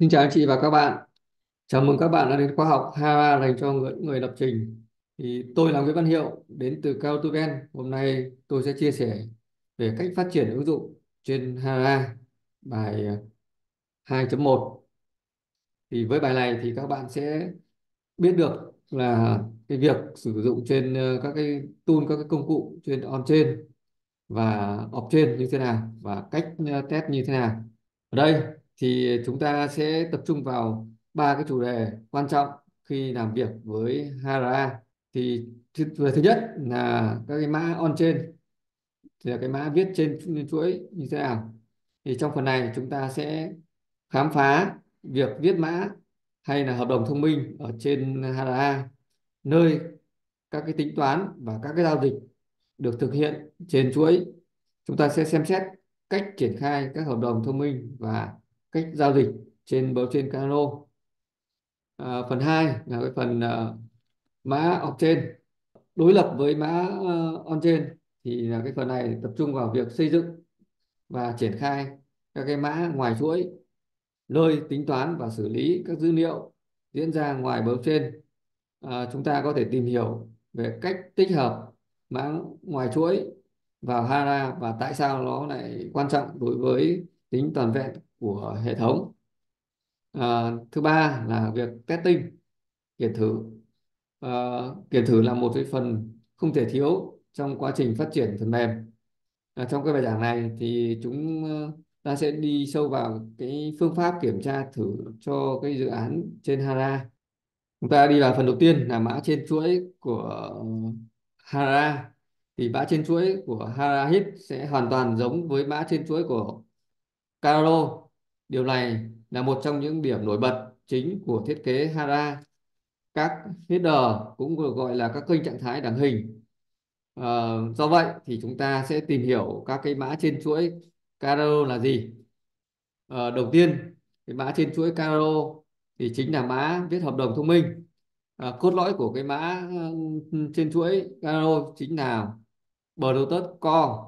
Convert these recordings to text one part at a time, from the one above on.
Xin chào anh chị và các bạn. Chào mừng các bạn đã đến khóa học HARA dành cho người lập trình. Tôi là Nguyễn Văn Hiệu đến từ Cao Tu Ven. Hôm nay tôi sẽ chia sẻ về cách phát triển ứng dụng trên HARA bài 2.1. Với bài này thì các bạn sẽ biết được là cái việc sử dụng trên các cái tool, các cái công cụ trên on-chain và off-chain như thế nào và cách test như thế nào. Ở đây thì chúng ta sẽ tập trung vào ba cái chủ đề quan trọng khi làm việc với HRA. Về thứ nhất là các cái mã on-chain, thì là cái mã viết trên chuỗi như thế nào. Trong phần này chúng ta sẽ khám phá việc viết mã hay là hợp đồng thông minh ở trên HRA, nơi các cái tính toán và các cái giao dịch được thực hiện trên chuỗi. Chúng ta sẽ xem xét cách triển khai các hợp đồng thông minh và cách giao dịch trên blockchain Cardano. Phần 2 là cái phần mã off-chain đối lập với mã on-chain, thì là cái phần này tập trung vào việc xây dựng và triển khai các cái mã ngoài chuỗi, nơi tính toán và xử lý các dữ liệu diễn ra ngoài blockchain. Chúng ta có thể tìm hiểu về cách tích hợp mã ngoài chuỗi vào HARA và tại sao nó lại quan trọng đối với tính toàn vẹn của hệ thống. Thứ ba là việc testing, kiểm thử. Kiểm thử là một cái phần không thể thiếu trong quá trình phát triển phần mềm. Trong cái bài giảng này thì ta sẽ đi sâu vào cái phương pháp kiểm tra thử cho cái dự án trên HARA. Chúng ta đi vào phần đầu tiên là mã trên chuỗi của HARA. Thì mã trên chuỗi của HARA hit sẽ hoàn toàn giống với mã trên chuỗi của Cardano. Điều này là một trong những điểm nổi bật chính của thiết kế HARA. Các header cũng được gọi là các kênh trạng thái đẳng hình. Do vậy thì chúng ta sẽ tìm hiểu các cái mã trên chuỗi Cardano là gì. Đầu tiên, cái mã trên chuỗi Cardano thì chính là mã viết hợp đồng thông minh. Cốt lõi của cái mã trên chuỗi Cardano chính là Bluetooth Core.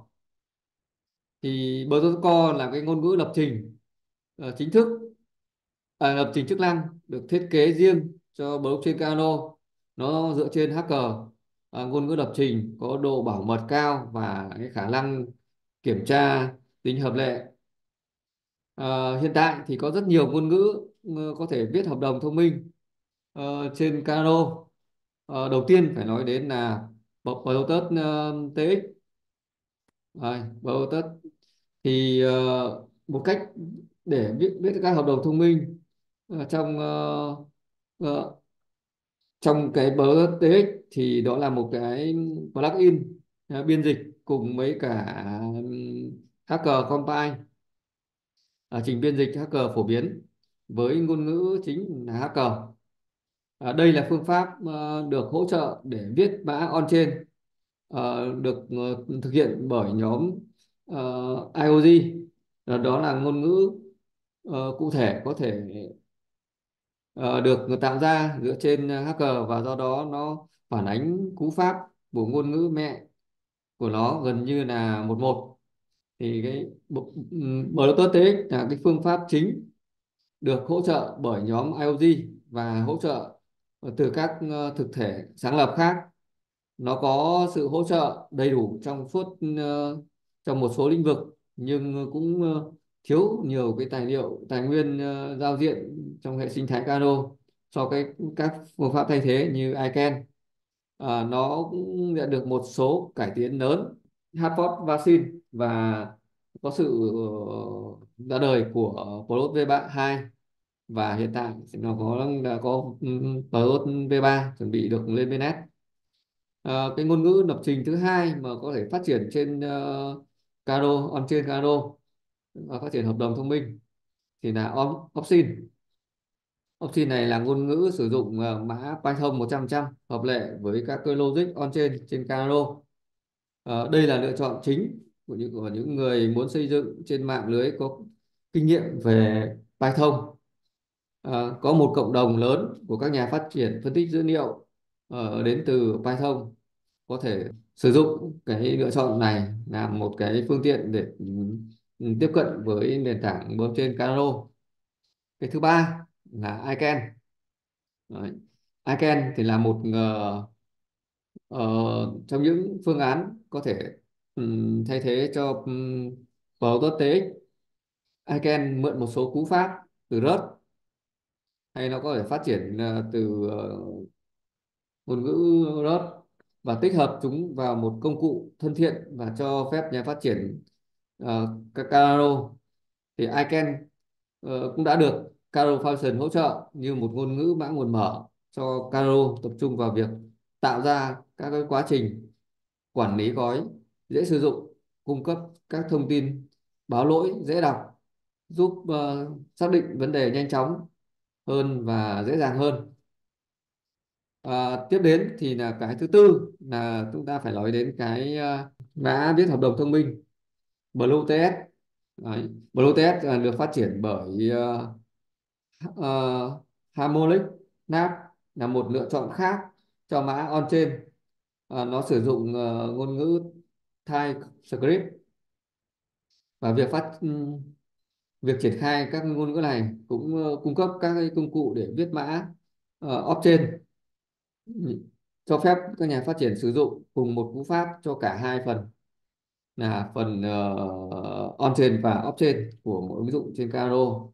Bluetooth Core là cái ngôn ngữ lập trình chính thức, lập trình chức năng được thiết kế riêng cho blockchain Cardano. Nó dựa trên Hacker, ngôn ngữ lập trình có độ bảo mật cao và cái khả năng kiểm tra tính hợp lệ. Hiện tại thì có rất nhiều ngôn ngữ có thể viết hợp đồng thông minh trên Cardano. Đầu tiên phải nói đến là Bluetooth TX. Bluetooth thì một cách để viết viết các hợp đồng thông minh trong trong cái Bluetooth TX thì đó là một cái plugin biên dịch cùng với cả Hacker Compile, trình biên dịch Hacker phổ biến với ngôn ngữ chính là Hacker. Đây là phương pháp được hỗ trợ để viết mã on-chain, được thực hiện bởi nhóm IOG. Đó là ngôn ngữ cụ thể có thể được tạo ra dựa trên Hacker, và do đó nó phản ánh cú pháp của ngôn ngữ mẹ của nó gần như là một một. Bluetooth TX là cái phương pháp chính được hỗ trợ bởi nhóm IOG và hỗ trợ từ các thực thể sáng lập khác. Nó có sự hỗ trợ đầy đủ trong một số lĩnh vực, nhưng cũng thiếu nhiều cái tài nguyên giao diện trong hệ sinh thái Kano cho các phương pháp thay thế như ICANN. Nó cũng nhận được một số cải tiến lớn, Harvard vaccine, và có sự ra đời của Plot V2, và hiện tại nó đã có Plot V3 chuẩn bị được lên mainnet. Cái ngôn ngữ lập trình thứ hai mà có thể phát triển trên Caro, on-chain Caro, và phát triển hợp đồng thông minh thì là Opsin. Opsin này là ngôn ngữ sử dụng mã Python 100% hợp lệ với các cái logic on-chain trên Caro. Đây là lựa chọn chính của những người muốn xây dựng trên mạng lưới có kinh nghiệm về Python. Có một cộng đồng lớn của các nhà phát triển phân tích dữ liệu đến từ Python có thể sử dụng cái lựa chọn này làm một cái phương tiện để tiếp cận với nền tảng blockchain Cardano. Cái thứ ba là icon. Đấy. Icon thì là một ờ, trong những phương án có thể thay thế cho Proton TX. Icon mượn một số cú pháp từ Rust, hay nó có thể phát triển từ ngôn ngữ Rust, và tích hợp chúng vào một công cụ thân thiện và cho phép nhà phát triển Kakaro. Thì icon cũng đã được Caro Foundation hỗ trợ như một ngôn ngữ mã nguồn mở cho Caro tập trung vào việc tạo ra các cái quá trình quản lý gói dễ sử dụng, cung cấp các thông tin báo lỗi dễ đọc, giúp xác định vấn đề nhanh chóng hơn và dễ dàng hơn. Tiếp đến thì là cái thứ tư là chúng ta phải nói đến cái mã viết hợp đồng thông minh BlueTS. Đấy. BlueTS được phát triển bởi uh, Harmonic NAP, là một lựa chọn khác cho mã on-chain. Nó sử dụng ngôn ngữ TypeScript, và việc triển khai các ngôn ngữ này cũng cung cấp các cái công cụ để viết mã off-chain, cho phép các nhà phát triển sử dụng cùng một cú pháp cho cả hai phần, là phần on-chain và off-chain của mỗi ứng dụng trên Caro.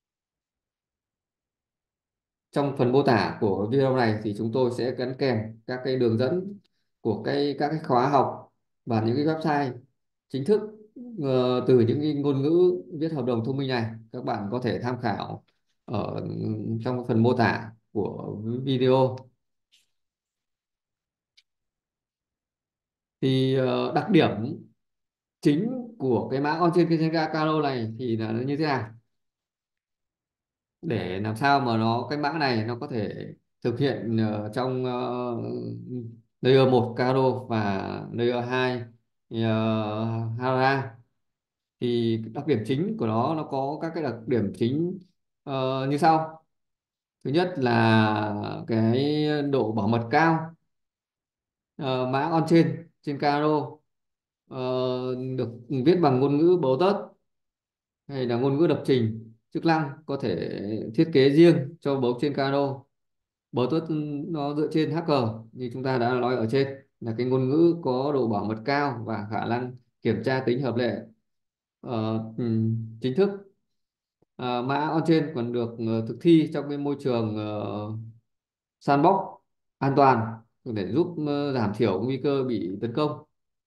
Trong phần mô tả của video này thì chúng tôi sẽ gắn kèm các cái đường dẫn của các cái khóa học và những cái website chính thức từ những cái ngôn ngữ viết hợp đồng thông minh này. Các bạn có thể tham khảo ở trong phần mô tả của video. Thì đặc điểm chính của cái mã on-chain Kenjutsu Caro này thì là nó như thế nào, để làm sao mà cái mã này nó có thể thực hiện trong layer 1 Caro và layer 2 Hara. Thì đặc điểm chính của nó có các cái đặc điểm chính như sau. Thứ nhất là cái độ bảo mật cao. Mã on-chain trên Caro ờ, được viết bằng ngôn ngữ Bluetooth hay là ngôn ngữ lập trình chức năng có thể thiết kế riêng cho blockchain Caro. Bluetooth nó dựa trên hacker như chúng ta đã nói ở trên, là cái ngôn ngữ có độ bảo mật cao và khả năng kiểm tra tính hợp lệ chính thức. Mã on-chain còn được thực thi trong cái môi trường sandbox an toàn để giúp giảm thiểu nguy cơ bị tấn công.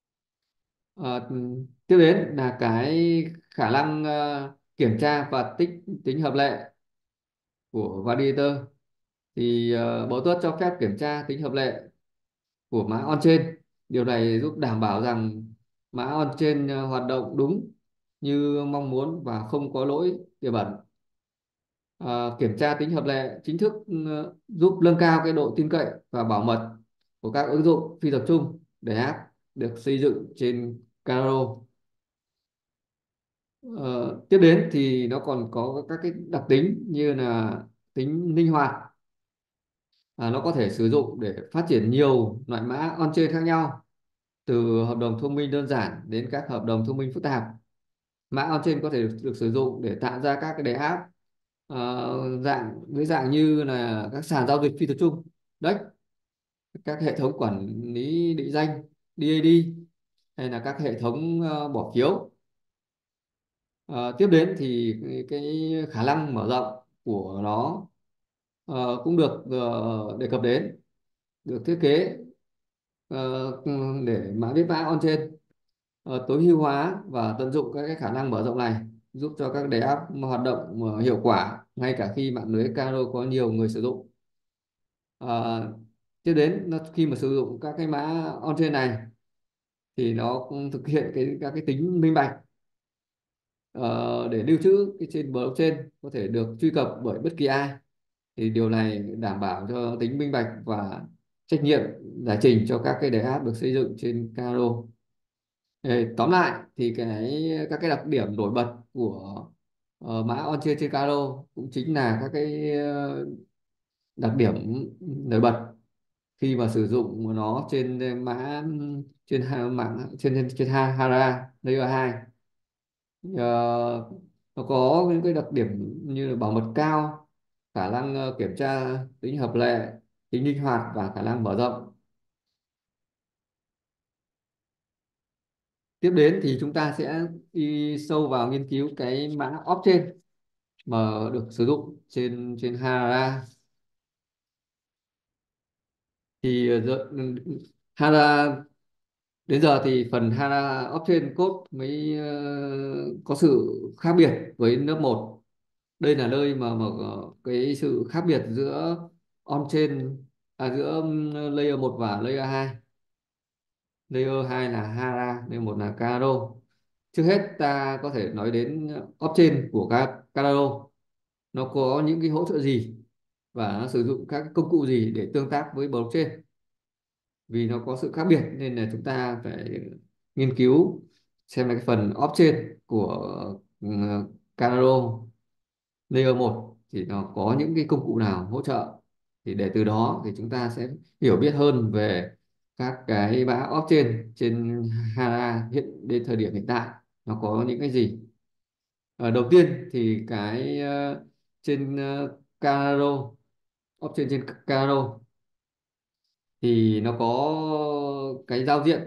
Tiếp đến là cái khả năng kiểm tra và tính hợp lệ của validator. Thì Bluetooth cho phép kiểm tra tính hợp lệ của mã on-chain. Điều này giúp đảm bảo rằng mã on-chain hoạt động đúng như mong muốn và không có lỗi tiềm ẩn. Kiểm tra tính hợp lệ chính thức giúp nâng cao cái độ tin cậy và bảo mật của các ứng dụng phi tập trung để app được xây dựng trên Caro. Tiếp đến thì nó còn có các cái đặc tính như là tính linh hoạt. Nó có thể sử dụng để phát triển nhiều loại mã on-chain khác nhau, từ hợp đồng thông minh đơn giản đến các hợp đồng thông minh phức tạp. Mã on-chain có thể được sử dụng để tạo ra các cái đề app dạng như là các sàn giao dịch phi tập trung, đấy, các hệ thống quản lý định danh DAD, hay là các hệ thống bỏ phiếu. Tiếp đến thì cái khả năng mở rộng của nó cũng được đề cập đến, được thiết kế để mã viết mã on-chain tối ưu hóa và tận dụng các cái khả năng mở rộng này, giúp cho các đề app hoạt động hiệu quả ngay cả khi mạng lưới Caro có nhiều người sử dụng. Ờ, Tiếp đến khi mà sử dụng các cái mã on-chain này thì nó cũng thực hiện các cái tính minh bạch, để lưu trữ cái trên blockchain có thể được truy cập bởi bất kỳ ai. Thì điều này đảm bảo cho tính minh bạch và trách nhiệm giải trình cho các cái đề app được xây dựng trên Caro. Tóm lại thì các cái đặc điểm nổi bật của mã on-chain trên Caro cũng chính là các cái đặc điểm nổi bật khi mà sử dụng nó trên mạng trên Hara Layer 2. Nó có những cái đặc điểm như là bảo mật cao, khả năng kiểm tra tính hợp lệ, tính linh hoạt và khả năng mở rộng. Tiếp đến thì chúng ta sẽ đi sâu vào nghiên cứu cái mã opt-chain mà được sử dụng trên trên Hara. Thì Hara đến giờ thì phần Hana Option Code mới có sự khác biệt với lớp một. Đây là nơi mà cái sự khác biệt giữa on-chain, giữa layer một và layer hai. Layer 2 là Hana, layer một là Cardano. Trước hết ta có thể nói đến off-chain của Cardano. Nó có những cái hỗ trợ gì và nó sử dụng các công cụ gì để tương tác với blockchain. Vì nó có sự khác biệt nên là chúng ta phải nghiên cứu xem là cái phần off-chain của uh, Cardano Layer một thì nó có những cái công cụ nào hỗ trợ, thì để từ đó thì chúng ta sẽ hiểu biết hơn về các cái mã off-chain trên Hana hiện đến thời điểm hiện tại nó có những cái gì. Đầu tiên thì cái trên Cardano, off-chain trên Cardano thì nó có cái giao diện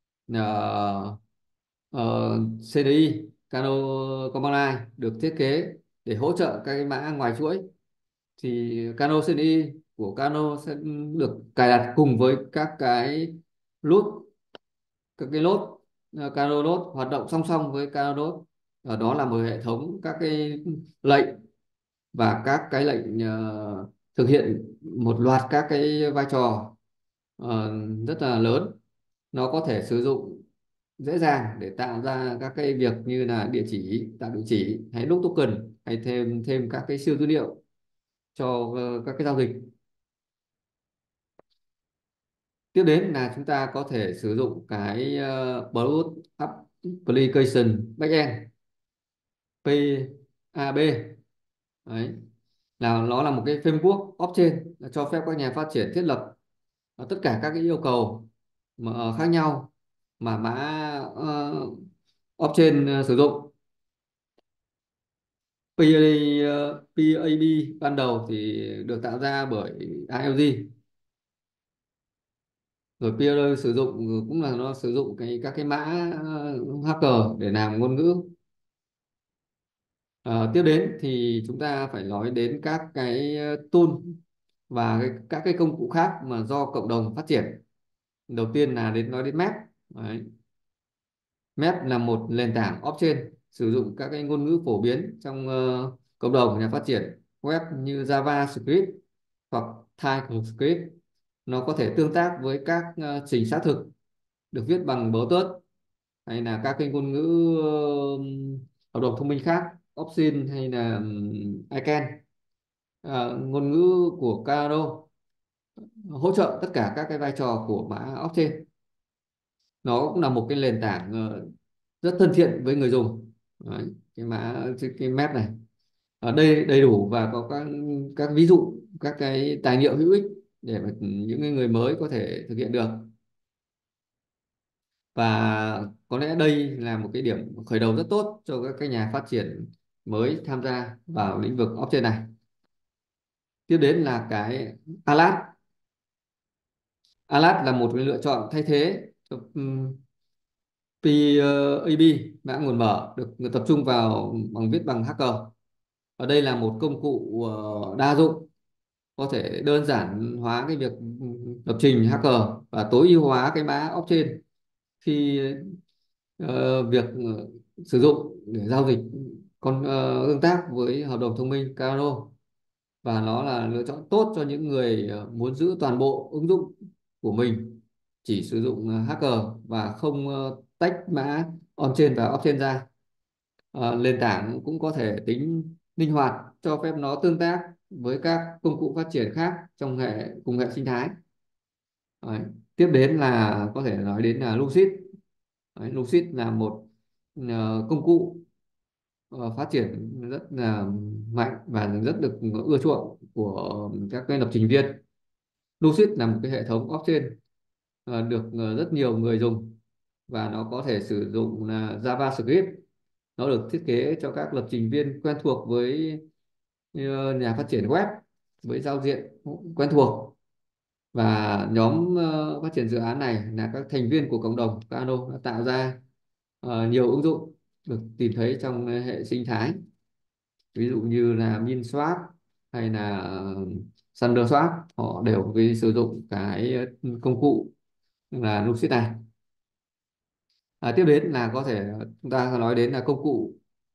CDI, Cano Command Line, được thiết kế để hỗ trợ các cái mã ngoài chuỗi. Thì Cano CDI của Cano sẽ được cài đặt cùng với các cái nút, các cái nốt Cano nốt hoạt động song song với Cano nốt. Ở đó là một hệ thống các cái lệnh và các cái lệnh thực hiện một loạt các cái vai trò rất là lớn. Nó có thể sử dụng dễ dàng để tạo ra các cái việc như là địa chỉ, tạo địa chỉ hay đúc token hay thêm thêm các cái siêu dữ liệu cho các cái giao dịch. Tiếp đến là chúng ta có thể sử dụng cái Block Application Backend, PAB. Đấy, là nó là một cái framework blockchain cho phép các nhà phát triển thiết lập tất cả các cái yêu cầu mà khác nhau mà mã blockchain sử dụng. PAB ban đầu thì được tạo ra bởi ILG, rồi PAB sử dụng cũng là nó sử dụng các cái mã hacker để làm ngôn ngữ. Tiếp đến thì chúng ta phải nói đến các cái tool và các cái công cụ khác mà do cộng đồng phát triển. Đầu tiên là nói đến MEP. Đấy. MEP là một nền tảng blockchain sử dụng các cái ngôn ngữ phổ biến trong cộng đồng nhà phát triển web như JavaScript hoặc TypeScript. Nó có thể tương tác với các trình xác thực được viết bằng Bluetooth hay là các cái ngôn ngữ hợp đồng thông minh khác, Opsin hay là ICANN. Ngôn ngữ của Cardano hỗ trợ tất cả các cái vai trò của mã blockchain. Nó cũng là một cái nền tảng rất thân thiện với người dùng. Đấy, cái map này ở đây đầy đủ và có các ví dụ, các cái tài liệu hữu ích để mà những người mới có thể thực hiện được. Và có lẽ đây là một cái điểm khởi đầu rất tốt cho các cái nhà phát triển mới tham gia vào lĩnh vực blockchain này. Tiếp đến là cái Alat. Alat là một cái lựa chọn thay thế cho PAB, mã nguồn mở được tập trung vào bằng viết bằng hacker. Ở đây là một công cụ đa dụng, có thể đơn giản hóa cái việc lập trình hacker và tối ưu hóa cái mã blockchain khi việc sử dụng để giao dịch tương tác với hợp đồng thông minh Cardano. Và nó là lựa chọn tốt cho những người muốn giữ toàn bộ ứng dụng của mình chỉ sử dụng hacker và không tách mã on-chain và off-chain ra. Nền tảng cũng có thể tính linh hoạt cho phép nó tương tác với các công cụ phát triển khác trong cùng hệ sinh thái. Đấy. Tiếp đến là có thể nói đến là Lucid. Đấy, Lucid là một công cụ phát triển rất là mạnh và rất được ưa chuộng của các cái lập trình viên. Lucid là một cái hệ thống blockchain được rất nhiều người dùng và nó có thể sử dụng là JavaScript nó được thiết kế cho các lập trình viên quen thuộc với nhà phát triển web, với giao diện quen thuộc. Và nhóm phát triển dự án này là các thành viên của cộng đồng Kano đã tạo ra nhiều ứng dụng được tìm thấy trong hệ sinh thái, ví dụ như là MinSwap hay là ThunderSwap. Họ đều sử dụng cái công cụ là Lucid này. Tiếp đến là có thể chúng ta nói đến là công cụ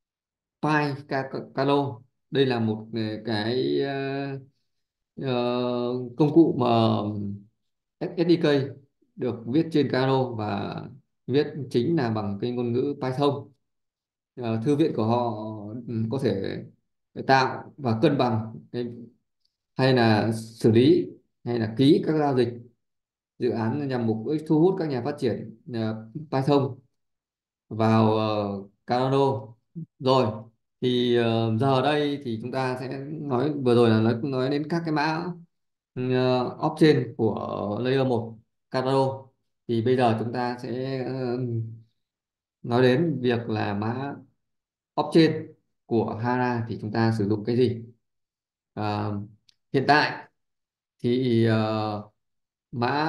Calo. Đây là một cái ờ, công cụ mà SDK được viết trên Calo và viết chính là bằng cái ngôn ngữ Python. Thư viện của họ có thể tạo và cân bằng hay là xử lý hay là ký các giao dịch dự án nhằm mục đích thu hút các nhà phát triển Python vào Cardano. Rồi thì giờ đây thì chúng ta sẽ nói, vừa rồi là nói đến các cái mã off-chain của layer 1 Cardano. Thì bây giờ chúng ta sẽ nói đến việc là mã off-chain của Hana thì chúng ta sử dụng cái gì. Ờ, Hiện tại thì mã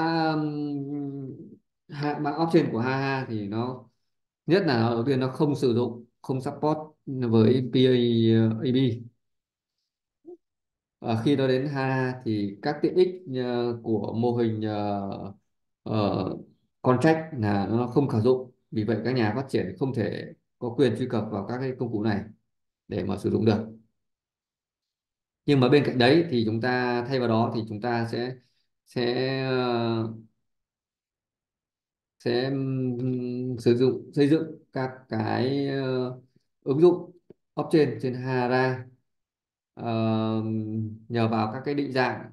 mã off-chain của Hana thì nó, nhất là nó đầu tiên nó không sử dụng, không support với PAB. Khi nó đến HANA thì các tiện ích của mô hình ờ, contract là nó không sử dụng, vì vậy các nhà phát triển không thể có quyền truy cập vào các cái công cụ này để mà sử dụng được. Nhưng mà bên cạnh đấy thì chúng ta thay vào đó thì chúng ta sẽ sử dụng xây dựng các cái ứng dụng blockchain trên Hana, ờ, nhờ vào các cái định dạng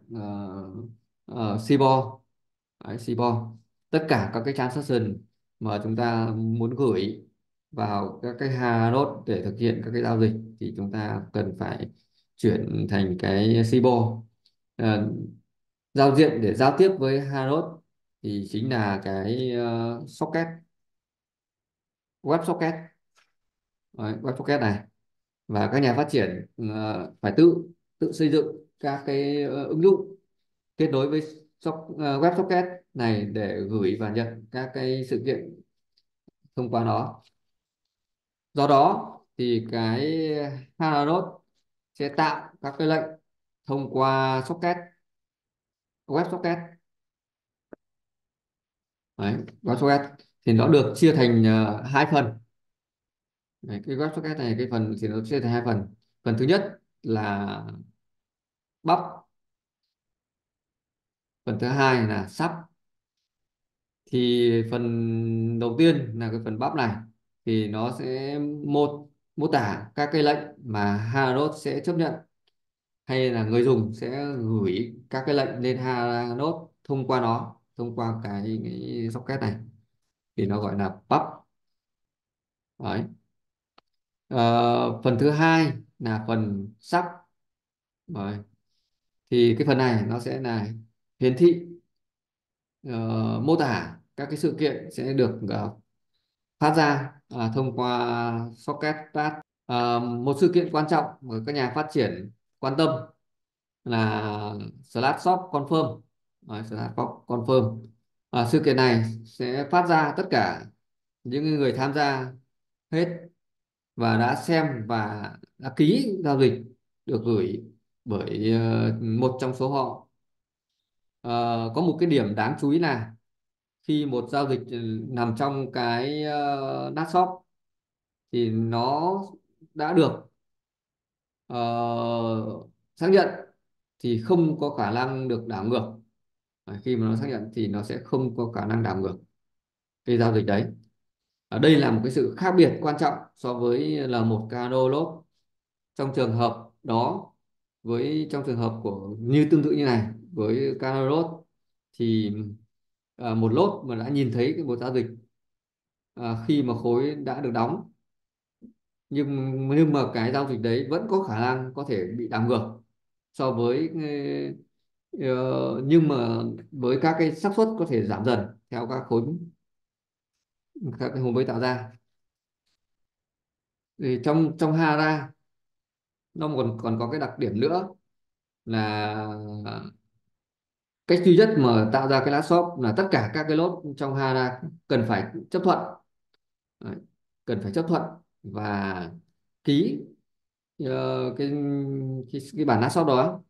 CBOR. Đấy, CBOR, tất cả các cái transaction mà chúng ta muốn gửi vào các cái Hana node để thực hiện các cái giao dịch thì chúng ta cần phải chuyển thành cái CBOR. Ờ, Giao diện để giao tiếp với Hana node thì chính là cái socket, WebSocket. Đấy, WebSocket này, và các nhà phát triển phải tự tự xây dựng các cái ứng dụng kết nối với WebSocket này để gửi và nhận các cái sự kiện thông qua nó. Do đó thì cái Hana sẽ tạo các cái lệnh thông qua socket, WebSocket. Đấy, WebSocket thì nó được chia thành hai phần. Đấy, cái WebSocket này, cái phần thì nó chia thành hai phần. Phần thứ nhất là bắp, phần thứ hai là sắp. Thì phần đầu tiên là cái phần bắp này thì nó sẽ mô tả các cái lệnh mà Hana sẽ chấp nhận, hay là người dùng sẽ gửi các cái lệnh lên Hana thông qua nó, thông qua cái socket này, thì nó gọi là pub. Đấy. Phần thứ hai là phần sub. Đấy. Thì cái phần này nó sẽ là hiển thị, ờ, mô tả các cái sự kiện sẽ được phát ra thông qua socket task. Một sự kiện quan trọng mà các nhà phát triển quan tâm là slash shop confirm. Đấy, slash shop confirm. Sự kiện này sẽ phát ra tất cả những người tham gia hết và đã xem và đã ký giao dịch được gửi bởi một trong số họ. Ờ, có một cái điểm đáng chú ý là khi một giao dịch nằm trong cái Natshop thì nó đã được ờ, xác nhận thì không có khả năng được đảo ngược. Khi mà nó xác nhận thì nó sẽ không có khả năng đảo ngược cái giao dịch đấy. Ở đây là một cái sự khác biệt quan trọng so với là một cano lốt. Trong trường hợp đó, trong trường hợp của như tương tự như này với cano lốt thì một lốt mà đã nhìn thấy một giao dịch khi mà khối đã được đóng, nhưng mà cái giao dịch đấy vẫn có khả năng có thể bị đảo ngược so với nhưng mà với các cái xác suất có thể giảm dần theo các cái khối mới tạo ra. Thì trong trong HANA nó còn có cái đặc điểm nữa là cách duy nhất mà tạo ra cái lá shop là tất cả các cái lốt trong HANA cần phải chấp thuận. Đấy, cần phải chấp thuận và ký cái bản lá shop đó.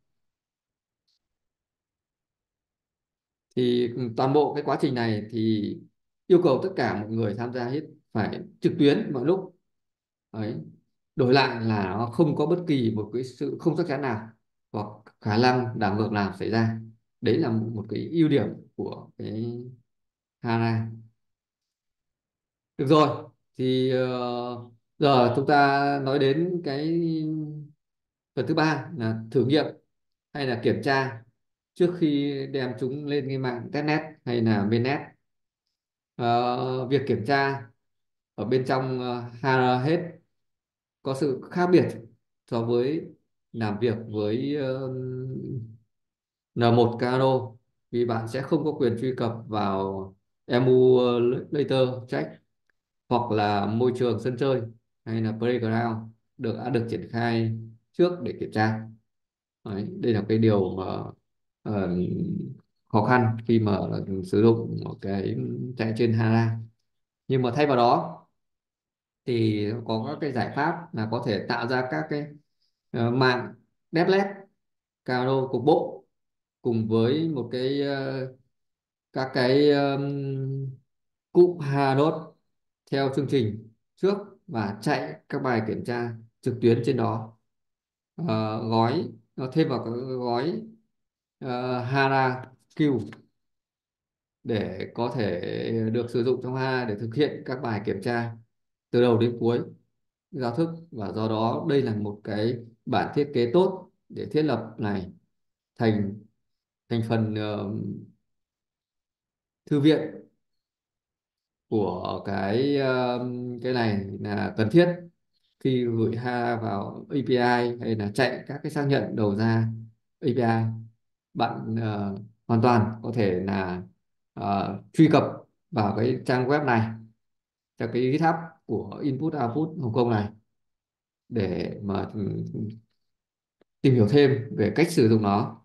Thì toàn bộ cái quá trình này thì yêu cầu tất cả mọi người tham gia hết phải trực tuyến mọi lúc. Đấy. Đổi lại là nó không có bất kỳ một cái sự không chắc chắn nào hoặc khả năng đảo ngược nào xảy ra. Đấy là một cái ưu điểm của cái HANA. Được rồi, thì giờ chúng ta nói đến cái phần thứ ba là thử nghiệm hay là kiểm tra trước khi đem chúng lên cái mạng testnet hay là mainnet. Việc kiểm tra ở bên trong HANA hết có sự khác biệt so với làm việc với N1 Kano, vì bạn sẽ không có quyền truy cập vào emulator check hoặc là môi trường sân chơi hay là playground đã được triển khai trước để kiểm tra. Đấy, đây là cái điều mà ờ, khó khăn khi mà sử dụng một cái chạy trên HANA. Nhưng mà thay vào đó thì có các cái giải pháp là có thể tạo ra các cái mạng Deplet Kano cục bộ cùng với một cái các cái cụm Hadoop theo chương trình trước và chạy các bài kiểm tra trực tuyến trên đó. Gói nó thêm vào cái gói HANA Q để có thể được sử dụng trong HANA để thực hiện các bài kiểm tra từ đầu đến cuối giao thức. Và do đó đây là một cái bản thiết kế tốt để thiết lập này thành thành phần thư viện của cái này là cần thiết khi gửi vào API hay là chạy các cái xác nhận đầu ra API. Bạn hoàn toàn có thể là truy cập vào cái trang web này theo cái GitHub của Input Output Hồng Kông này để mà tìm hiểu thêm về cách sử dụng nó.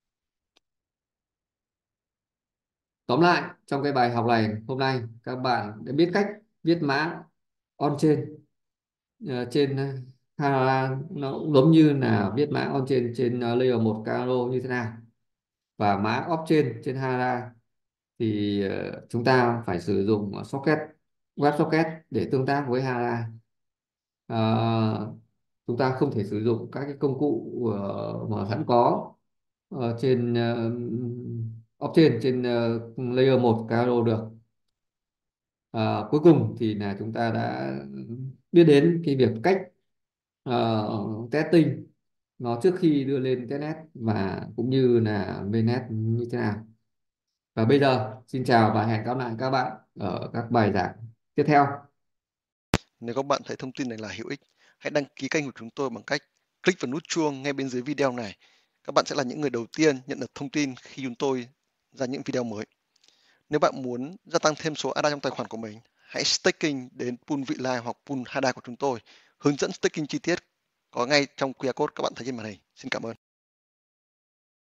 Tóm lại, trong cái bài học này hôm nay các bạn đã biết cách viết mã on-chain trên Hana, nó cũng giống như là viết mã on-chain trên layer 1 Cardano như thế nào. Và mã off-chain trên Hana thì chúng ta phải sử dụng socket, web socket để tương tác với Hana. Ờ, chúng ta không thể sử dụng các cái công cụ mà sẵn có trên off-chain trên layer 1 Cardano được. Cuối cùng thì là chúng ta đã biết đến cái việc cách testing nó trước khi đưa lên testnet và cũng như là mainnet như thế nào. Và bây giờ xin chào và hẹn gặp lại các bạn ở các bài giảng tiếp theo. Nếu các bạn thấy thông tin này là hữu ích, hãy đăng ký kênh của chúng tôi bằng cách click vào nút chuông ngay bên dưới video này. Các bạn sẽ là những người đầu tiên nhận được thông tin khi chúng tôi ra những video mới. Nếu bạn muốn gia tăng thêm số ADA trong tài khoản của mình, hãy staking đến pool vị lai hoặc pool HADA của chúng tôi. Hướng dẫn staking chi tiết có ngay trong QR code các bạn thấy trên màn hình. Xin cảm ơn.